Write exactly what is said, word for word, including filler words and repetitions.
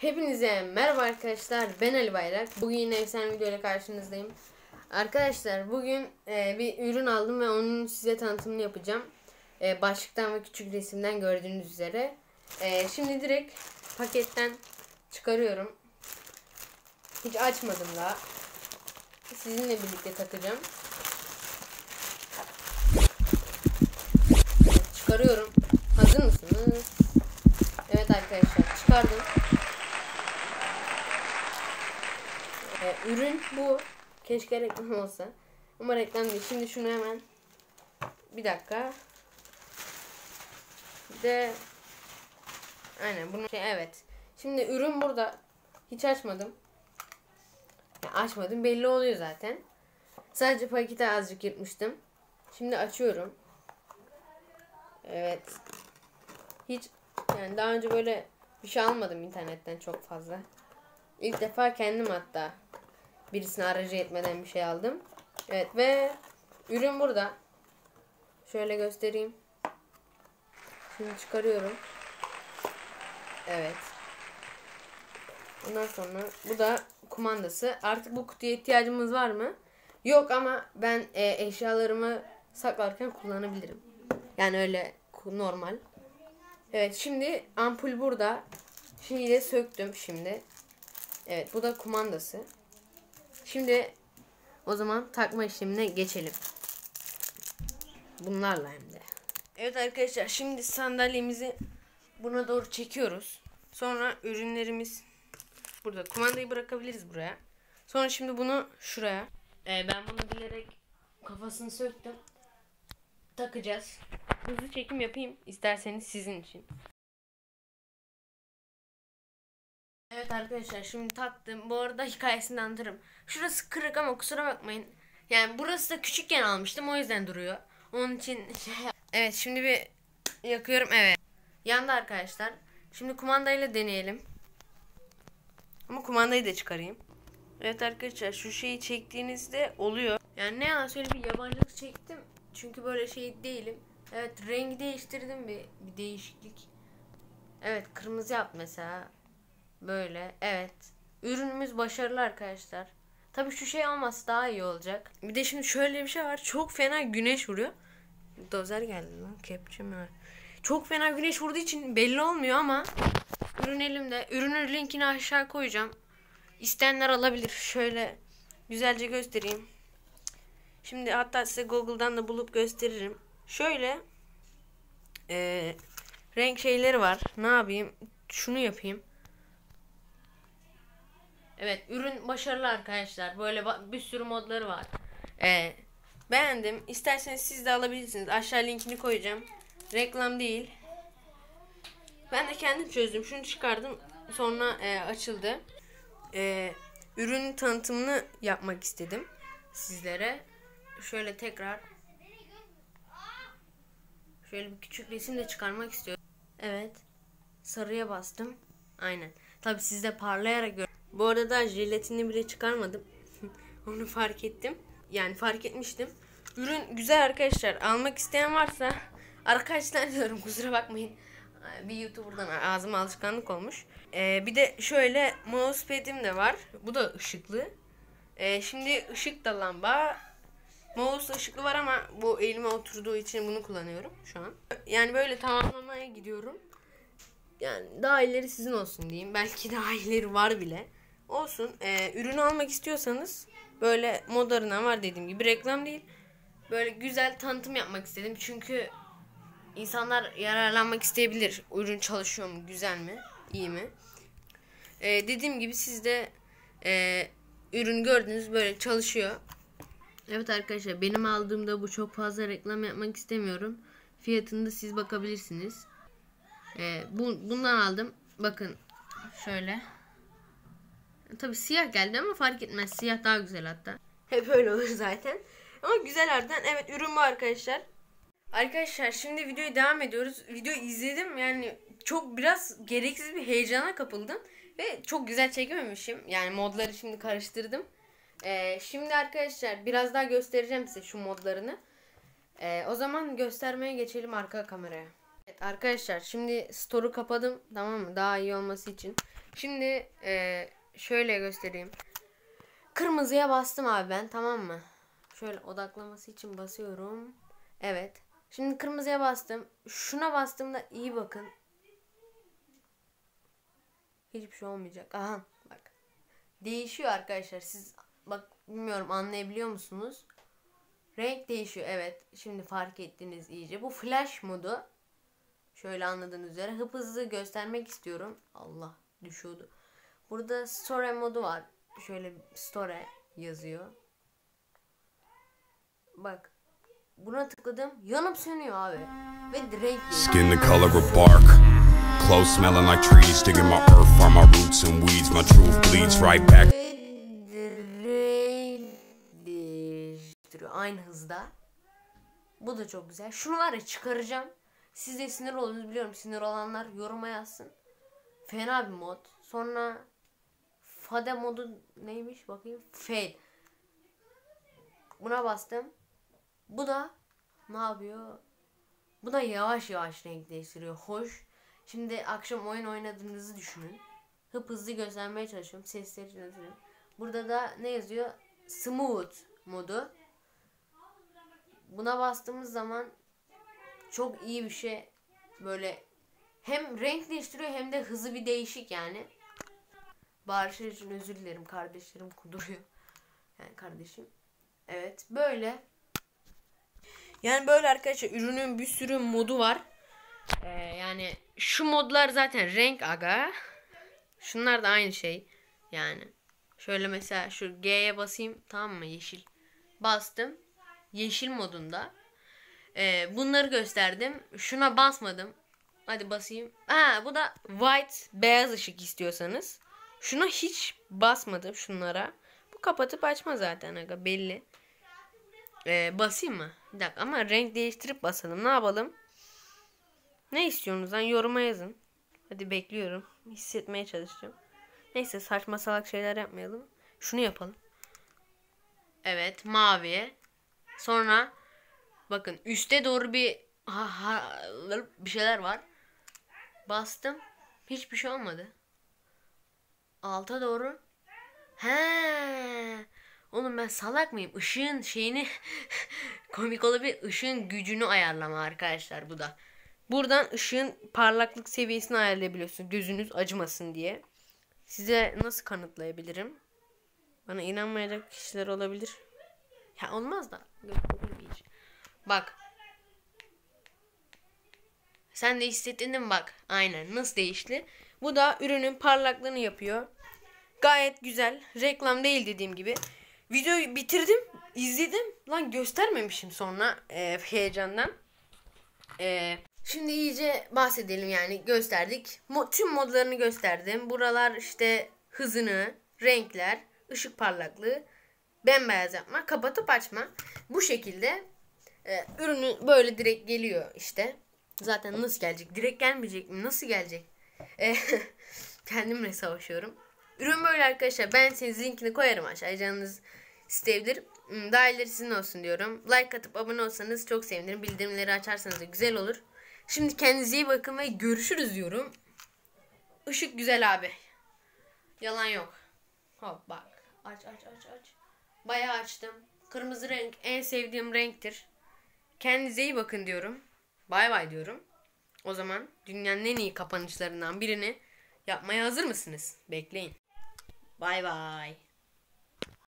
Hepinize merhaba arkadaşlar, ben Ali Bayrak. Bugün yine efsane video ile karşınızdayım. Arkadaşlar bugün e, bir ürün aldım ve onun size tanıtımını yapacağım. E, başlıktan ve küçük resimden gördüğünüz üzere. E, şimdi direkt paketten çıkarıyorum. Hiç açmadım daha. Sizinle birlikte takacağım. Evet, çıkarıyorum. Hazır mısınız? Evet arkadaşlar, çıkardım. Ee, ürün bu. Keşke reklam olsa. Ama reklam değil. Şimdi şunu hemen bir dakika. De aynen bunu şey, evet. Şimdi ürün burada. Hiç açmadım. Yani açmadım. Belli oluyor zaten. Sadece paketi azıcık yırtmıştım. Şimdi açıyorum. Evet. Hiç yani daha önce böyle bir şey almadım internetten çok fazla. İlk defa kendim hatta birisine aracı etmeden bir şey aldım. Evet ve ürün burada. Şöyle göstereyim. Şimdi çıkarıyorum. Evet. Ondan sonra bu da kumandası. Artık bu kutuya ihtiyacımız var mı? Yok ama ben e, eşyalarımı saklarken kullanabilirim. Yani öyle normal. Evet şimdi ampul burada. Şimdi de söktüm şimdi. Evet bu da kumandası. Şimdi o zaman takma işlemine geçelim. Bunlarla hem de. Evet arkadaşlar şimdi sandalyemizi buna doğru çekiyoruz. Sonra ürünlerimiz burada. Kumandayı bırakabiliriz buraya. Sonra şimdi bunu şuraya. Ee, ben bunu bilerek kafasını söktüm. Takacağız. Hızlı çekim yapayım isterseniz sizin için. Evet arkadaşlar şimdi taktım. Bu arada hikayesini anlatırım. Şurası kırık ama kusura bakmayın. Yani burası da küçükken almıştım o yüzden duruyor. Onun için şey evet şimdi bir yakıyorum, evet. Yandı arkadaşlar. Şimdi kumandayla deneyelim. Ama kumandayı da çıkarayım. Evet arkadaşlar şu şeyi çektiğinizde oluyor. Yani ne yalan söyleyeyim bir yabancılık çektim. Çünkü böyle şey değilim. Evet rengi değiştirdim, bir, bir değişiklik. Evet kırmızı yap mesela. Böyle evet. Ürünümüz başarılı arkadaşlar. Tabii şu şey olması daha iyi olacak. Bir de şimdi şöyle bir şey var. Çok fena güneş vuruyor. Dozer geldi lan. Kepçe mi var? Çok fena güneş vurduğu için belli olmuyor ama ürün elimde. Ürünün linkini aşağı koyacağım. İsteyenler alabilir. Şöyle güzelce göstereyim. Şimdi hatta size Google'dan da bulup gösteririm. Şöyle e, renk şeyleri var. Ne yapayım? Şunu yapayım. Evet ürün başarılı arkadaşlar. Böyle bir sürü modları var. Ee, beğendim. İsterseniz siz de alabilirsiniz. Aşağı linkini koyacağım. Reklam değil. Ben de kendim çözdüm. Şunu çıkardım. Sonra e, açıldı. E, ürün tanıtımını yapmak istedim sizlere. Şöyle tekrar. Şöyle bir küçük resim de çıkarmak istiyorum. Evet. Sarıya bastım. Aynen. Tabi sizde parlayarak gör. Bu arada jelatini bile çıkarmadım. Onu fark ettim. Yani fark etmiştim. Ürün güzel arkadaşlar. Almak isteyen varsa arkadaşlar diyorum kusura bakmayın. Bir YouTuber'dan ağzıma alışkanlık olmuş. Ee, bir de şöyle mousepad'im de var. Bu da ışıklı. Ee, şimdi ışık da lamba. Mouse ışıklı var ama bu elime oturduğu için bunu kullanıyorum şu an. Yani böyle tamamlamaya gidiyorum. Yani daha ileri sizin olsun diyeyim. Belki daha ileri var bile. Olsun. Ee, ürünü almak istiyorsanız böyle Moderna var dediğim gibi, reklam değil. Böyle güzel tanıtım yapmak istedim. Çünkü insanlar yararlanmak isteyebilir. Ürün çalışıyor mu? Güzel mi? İyi mi? Ee, dediğim gibi siz de e, ürün gördünüz böyle çalışıyor. Evet arkadaşlar benim aldığımda bu, çok fazla reklam yapmak istemiyorum. Fiyatını da siz bakabilirsiniz. Ee, bu, bundan aldım. Bakın şöyle. Tabi siyah geldi ama fark etmez. Siyah daha güzel hatta. Hep öyle olur zaten. Ama güzel harbiden. Evet ürün bu arkadaşlar. Arkadaşlar şimdi videoya devam ediyoruz. Videoyu izledim. Yani çok biraz gereksiz bir heyecana kapıldım. Ve çok güzel çekememişim. Yani modları şimdi karıştırdım. Ee, şimdi arkadaşlar biraz daha göstereceğim size şu modlarını. Ee, o zaman göstermeye geçelim arka kameraya. Evet arkadaşlar şimdi store'u kapadım, tamam mı, daha iyi olması için. Şimdi e, şöyle göstereyim. Kırmızıya bastım abi ben, tamam mı? Şöyle odaklaması için basıyorum. Evet. Şimdi kırmızıya bastım. Şuna bastığımda iyi bakın. Hiçbir şey olmayacak. Aha bak. Değişiyor arkadaşlar. Siz bak, bilmiyorum anlayabiliyor musunuz? Renk değişiyor. Evet. Şimdi fark ettiniz iyice. Bu flash modu. Şöyle anladığınız üzere hıp hızlı göstermek istiyorum. Allah, düşüyordu. Burada story modu var. Şöyle story yazıyor. Bak. Buna tıkladım. Yanıp sönüyor abi. Ve renk değişiyor. Skin the color of bark. Clothes smelling like trees. Digging my earth from my roots and weeds. My truth bleeds right back. Renk değiştiriyor aynı hızda. Bu da çok güzel. Şunu var ya, çıkaracağım. Siz de sinir oldunuz biliyorum. Sinir olanlar yoruma yazsın. Fena bir mod. Sonra fade modu neymiş bakayım. Fade. Buna bastım. Bu da ne yapıyor? Bu da yavaş yavaş renk değiştiriyor. Hoş. Şimdi akşam oyun oynadığınızı düşünün. Hıp hızlı göstermeye çalışıyorum. Sesleri yönetiyorum. Burada da ne yazıyor? Smooth modu. Buna bastığımız zaman çok iyi bir şey. Böyle hem renk değiştiriyor hem de hızı bir değişik yani. Bağırışlar için özür dilerim. Kardeşlerim kuduruyor. Yani kardeşim. Evet böyle. Yani böyle arkadaşlar, ürünün bir sürü modu var. Ee, yani şu modlar zaten renk aga. Şunlar da aynı şey. Yani şöyle mesela şu G'ye basayım, tamam mı? Yeşil. Bastım. Yeşil modunda. Ee, bunları gösterdim. Şuna basmadım. Hadi basayım. Ha, bu da white, beyaz ışık istiyorsanız. Şuna hiç basmadım, şunlara. Bu kapatıp açma zaten aga, belli. Ee, basayım mı? Bir dakika, ama renk değiştirip basalım. Ne yapalım? Ne istiyorsunuz lan? Yoruma yazın. Hadi bekliyorum. Hissetmeye çalışacağım. Neyse, saçma salak şeyler yapmayalım. Şunu yapalım. Evet, maviye. Sonra bakın üste doğru bir ha, ha, bir şeyler var. Bastım. Hiçbir şey olmadı. Alta doğru. He. Oğlum ben salak mıyım? Işığın şeyini komik olabilir. Işığın gücünü ayarlama arkadaşlar bu da. Buradan ışığın parlaklık seviyesini ayarlayabiliyorsunuz. Gözünüz acımasın diye. Size nasıl kanıtlayabilirim? Bana inanmayacak kişiler olabilir. Ya olmaz da. Bak. Sen de hissettin mi bak. Aynen, nasıl değişti. Bu da ürünün parlaklığını yapıyor. Gayet güzel. Reklam değil dediğim gibi. Videoyu bitirdim. İzledim. Lan göstermemişim sonra e, heyecandan. E, şimdi iyice bahsedelim yani. Gösterdik. Mo tüm modlarını gösterdim. Buralar işte hızını, renkler, ışık parlaklığı, bembeyaz yapma, kapatıp açma. Bu şekilde e, ürünü böyle direkt geliyor işte. Zaten nasıl gelecek? Direkt gelmeyecek mi? Nasıl gelecek? E, kendimle savaşıyorum. Ürün böyle arkadaşlar. Ben size linkini koyarım aşağıya. Canınız isteyebilir. Daha ileri sizin olsun diyorum. Like atıp abone olsanız çok sevinirim. Bildirimleri açarsanız da güzel olur. Şimdi kendinize iyi bakın ve görüşürüz diyorum. Işık güzel abi. Yalan yok. Hop bak. Aç aç aç aç. Bayağı açtım. Kırmızı renk en sevdiğim renktir. Kendinize iyi bakın diyorum. Bay bay diyorum. O zaman dünyanın en iyi kapanışlarından birini yapmaya hazır mısınız? Bekleyin. Bay bay.